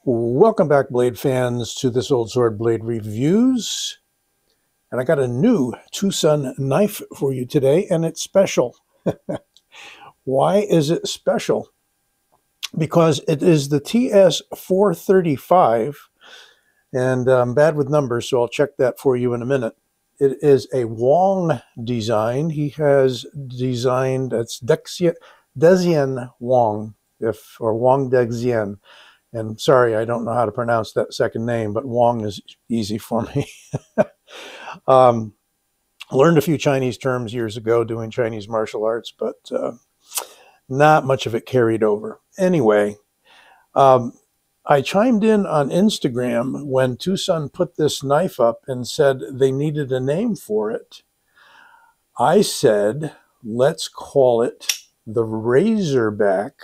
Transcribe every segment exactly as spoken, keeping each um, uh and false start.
Welcome back, blade fans, to this old sword blade reviews. And I got a new TwoSun knife for you today, and it's special. Why is it special? Because it is the T S four thirty-five, and I'm bad with numbers, so I'll check that for you in a minute. It is a Wong design. He has designed, it's Dexian, Dexian Wong, if or Wong Dexian. And sorry, I don't know how to pronounce that second name, but Wong is easy for me. um, learned a few Chinese terms years ago doing Chinese martial arts, but uh, not much of it carried over. Anyway, um, I chimed in on Instagram when TwoSun put this knife up and said they needed a name for it. I said, let's call it the Razorback.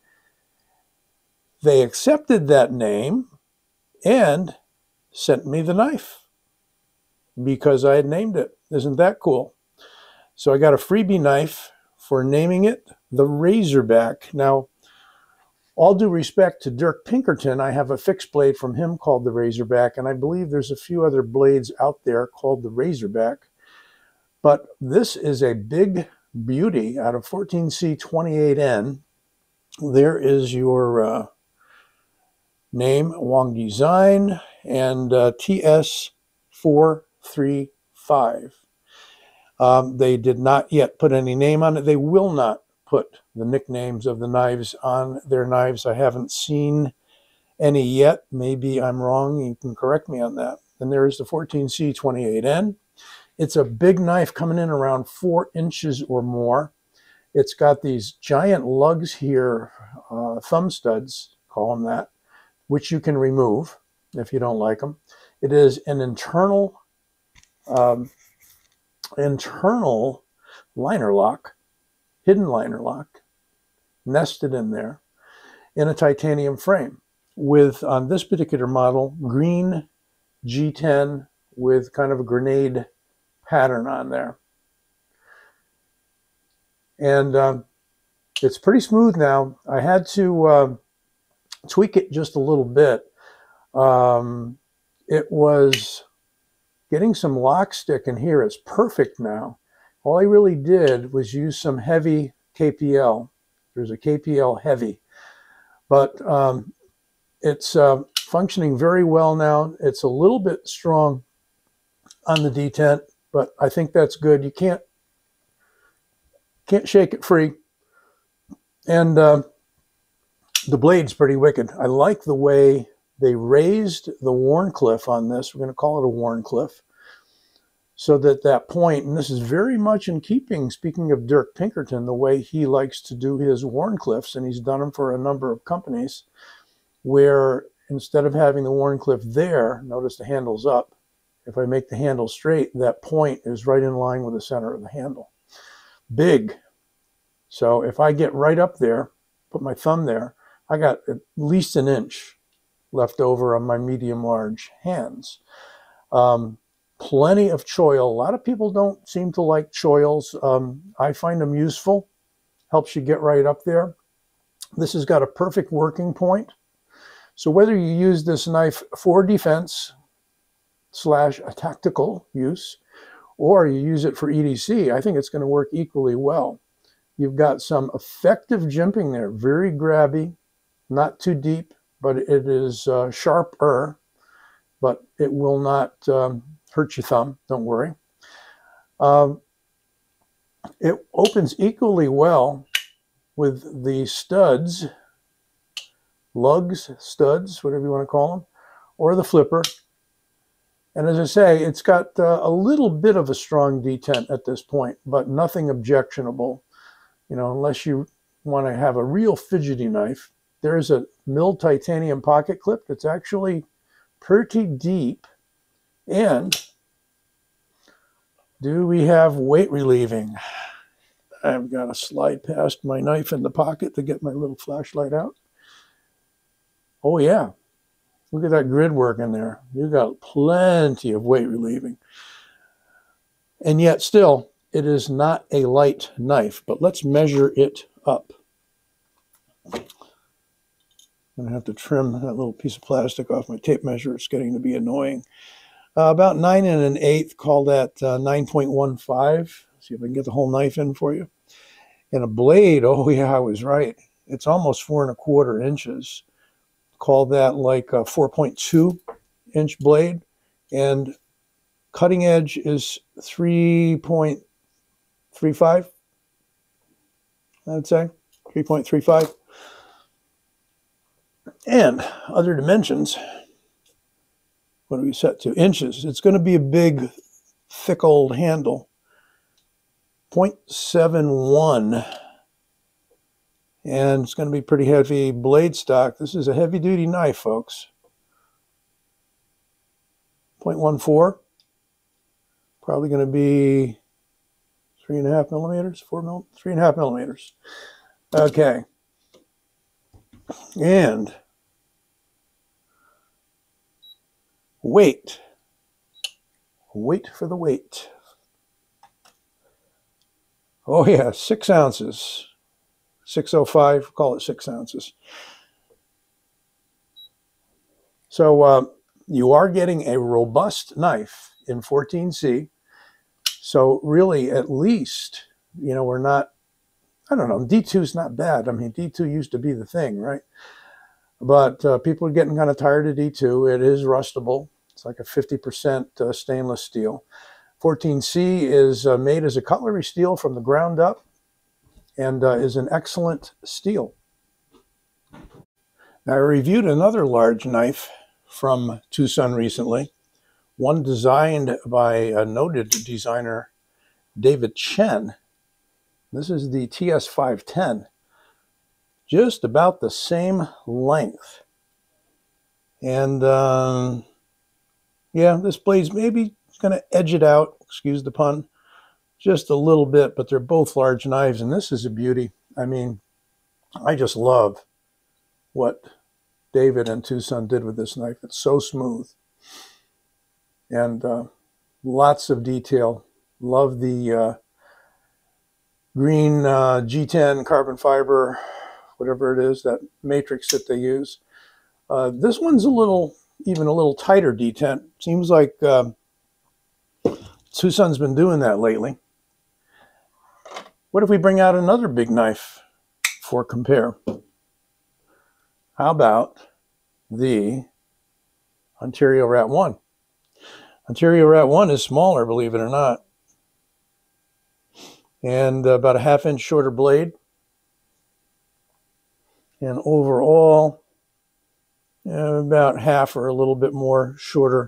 They accepted that name and sent me the knife because I had named it. Isn't that cool? So I got a freebie knife for naming it the Razorback. Now, all due respect to Dirk Pinkerton, I have a fixed blade from him called the Razorback, and I believe there's a few other blades out there called the Razorback. But this is a big beauty out of fourteen C twenty-eight N. There is your uh, name, Wong Design, and uh, T S four thirty-five. Um, they did not yet put any name on it. They will not put the nicknames of the knives on their knives. I haven't seen any yet. Maybe I'm wrong. You can correct me on that. And there's the fourteen C twenty-eight N. It's a big knife coming in around four inches or more. It's got these giant lugs here, uh, thumb studs, call them that, which you can remove if you don't like them. It is an internal um, internal liner lock, hidden liner lock, nested in there in a titanium frame with, on this particular model, green G ten with kind of a grenade pattern on there. And um, it's pretty smooth now. I had to uh, tweak it just a little bit. Um, it was getting some lock stick in here. It's perfect now. All I really did was use some heavy K P L. There's a K P L heavy, but um, it's uh, functioning very well now. It's a little bit strong on the detent, but I think that's good. You can't can't shake it free. And uh, the blade's pretty wicked. I like the way they raised the Wharncliffe on this. We're going to call it a Wharncliffe. So that that point, and this is very much in keeping, speaking of Dirk Pinkerton, the way he likes to do his Wharncliffes, and he's done them for a number of companies, where instead of having the Wharncliffe there, notice the handle's up. If I make the handle straight, that point is right in line with the center of the handle. Big. So if I get right up there, put my thumb there, I got at least an inch left over on my medium-large hands. Um, plenty of choil. A lot of people don't seem to like choils. Um, I find them useful. Helps you get right up there. This has got a perfect working point. So whether you use this knife for defense slash a tactical use, or you use it for E D C, I think it's going to work equally well. You've got some effective jimping there, very grabby, not too deep, but it is uh, sharper, but it will not um, hurt your thumb, don't worry. Um, it opens equally well with the studs, lugs, studs, whatever you want to call them, or the flipper. And as I say, it's got uh, a little bit of a strong detent at this point, but nothing objectionable. You know, unless you want to have a real fidgety knife. There's a milled titanium pocket clip that's actually pretty deep. And do we have weight relieving? I've got to slide past my knife in the pocket to get my little flashlight out. Oh yeah, look at that grid work in there. You got plenty of weight relieving. And yet still, it is not a light knife, but let's measure it up. I'm going to have to trim that little piece of plastic off my tape measure. It's getting to be annoying. Uh, about nine and an eighth, call that uh, nine point one five. See if I can get the whole knife in for you. And a blade, oh yeah, I was right. It's almost four and a quarter inches. Call that like a four point two inch blade. And cutting edge is three point three five, I'd say, three point three five. And other dimensions, what do we set to? Inches. It's going to be a big, thick old handle. zero point seven one. And it's going to be pretty heavy blade stock. This is a heavy duty knife, folks. zero point one four. Probably going to be three and a half millimeters, four mil, three and a half millimeters. Okay. And weight. Wait for the weight. Oh yeah, six ounces. six oh five, call it six ounces. So uh, you are getting a robust knife in fourteen C. So really, at least, you know, we're not, I don't know, D two is not bad. I mean, D two used to be the thing, right? But uh, people are getting kind of tired of D two. It is rustable. It's like a fifty percent uh, stainless steel. fourteen C is uh, made as a cutlery steel from the ground up and uh, is an excellent steel. Now, I reviewed another large knife from TwoSun recently, one designed by a noted designer, David Chen. This is the T S five ten, just about the same length. And um, yeah, this blade's maybe going to edge it out, excuse the pun, just a little bit, but they're both large knives, and this is a beauty. I mean, I just love what David and TwoSun did with this knife. It's so smooth. And uh, lots of detail. Love the uh, green uh, G ten carbon fiber, whatever it is, that matrix that they use. Uh, this one's a little, even a little tighter detent. Seems like uh, TwoSun's been doing that lately. What if we bring out another big knife for compare? How about the Ontario Rat one? Ontario Rat one is smaller, believe it or not. And about a half inch shorter blade. And overall, uh, about half or a little bit more shorter.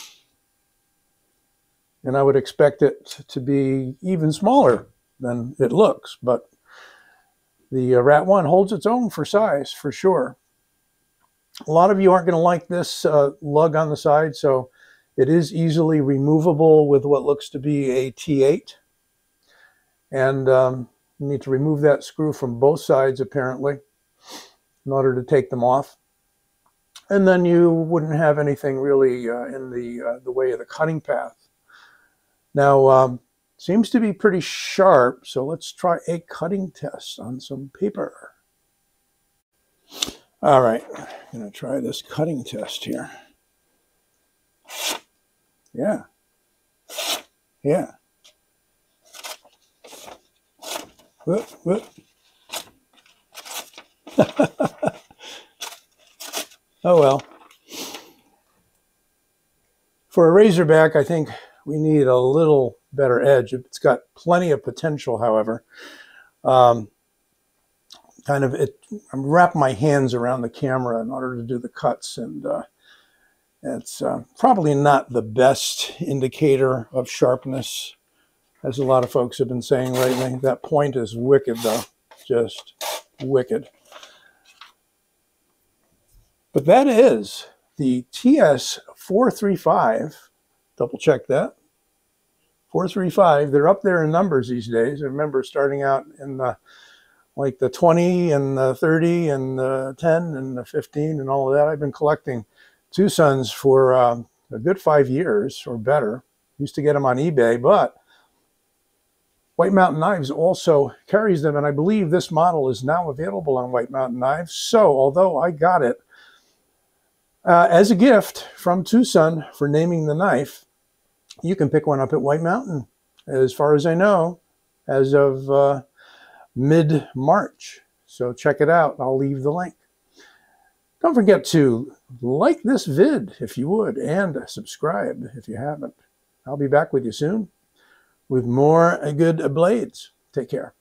And I would expect it to be even smaller than it looks. But the uh, Rat one holds its own for size, for sure. A lot of you aren't going to like this uh, lug on the side, so it is easily removable with what looks to be a T eight. And um, you need to remove that screw from both sides, apparently, in order to take them off. And then you wouldn't have anything really uh, in the, uh, the way of the cutting path. Now, um, seems to be pretty sharp, so let's try a cutting test on some paper. All right, I'm going to try this cutting test here. Yeah. Yeah. Whoop, whoop. Oh, well. For a Razorback, I think we need a little better edge. It's got plenty of potential, however. Um, kind of, it, I'm wrapping my hands around the camera in order to do the cuts, and uh, it's uh, probably not the best indicator of sharpness, as a lot of folks have been saying lately. That point is wicked, though, just wicked. But that is the T S four thirty-five. Double check that. four thirty-five. They're up there in numbers these days. I remember starting out in the like the twenty and the thirty and the ten and the fifteen and all of that. I've been collecting TwoSuns for um, a good five years or better. Used to get them on eBay, but White Mountain Knives also carries them, and I believe this model is now available on White Mountain Knives. So, although I got it uh, as a gift from TwoSun for naming the knife, you can pick one up at White Mountain, as far as I know, as of uh, mid-March. So check it out. I'll leave the link. Don't forget to like this vid if you would, and subscribe if you haven't. I'll be back with you soon with more good blades. Take care.